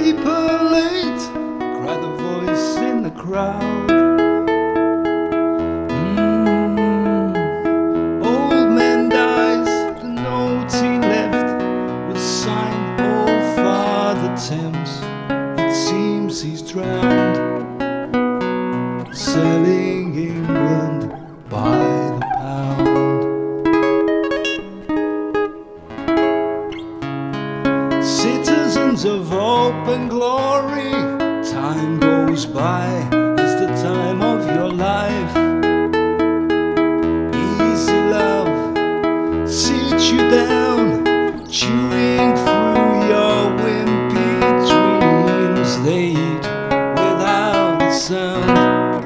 paper late, cried a voice in the crowd. Old man dies, the note he left was signed, "Oh, Father Thames, it seems he's drowned, selling England by the pound." Citizens of hope and glory, time goes by, it's the time of your life. Easy love, sit you down, chewing through your wimpy dreams. They eat without a sound,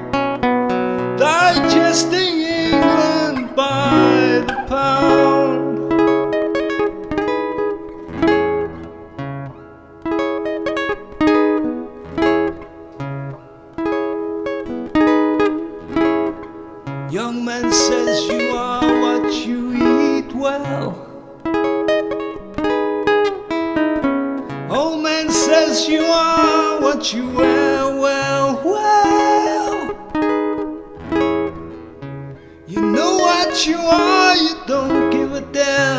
digesting England by the pound. Young man says you are what you eat well. Old man says you are what you wear. Well, well, you know what you are, you don't give a damn.